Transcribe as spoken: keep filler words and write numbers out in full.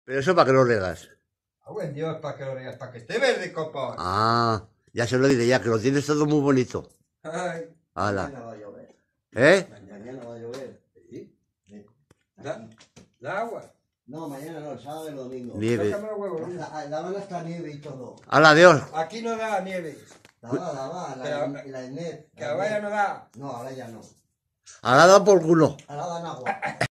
Pero eso para que lo regas. Ah, buen Dios, para que lo digas, para que esté verde, copa. Ah, ya se lo diré, ya que lo tienes todo muy bonito. Ay, Hala. Mañana va a llover. ¿Eh? Mañana va a llover. sí. Sí. La, la agua. No, mañana no, el sábado y el domingo. Nieve. Sácame los huevos, Luis. La, la van hasta nieve y todo. Hala, adiós. Aquí no da nieve. La va, la va, la, Pero- la, la Inés. Que ahora ya no da. No, ahora ya no. Ahora da por culo. Ahora dan agua.